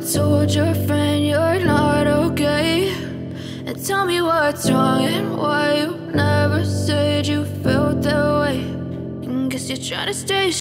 told your friend you're not okay? And tell me what's wrong and why you never said you felt that way. And guess you're trying to stay